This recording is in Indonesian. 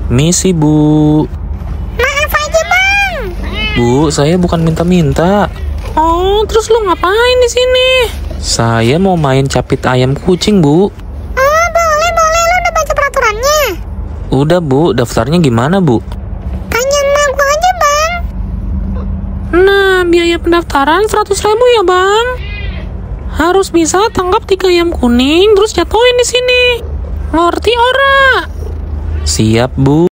Misi, Bu. Maaf aja, Bang. Bu, saya bukan minta-minta. Oh, terus lu ngapain di sini? Saya mau main capit ayam kucing, Bu. Oh, boleh. Lu udah baca peraturannya? Udah, Bu. Daftarnya gimana, Bu? Tanya aku aja, Bang. Nah, biaya pendaftaran 100.000 ya, Bang. Harus bisa tangkap 3 ayam kuning terus jatuhin di sini. Ngerti ora? Siap, Bu.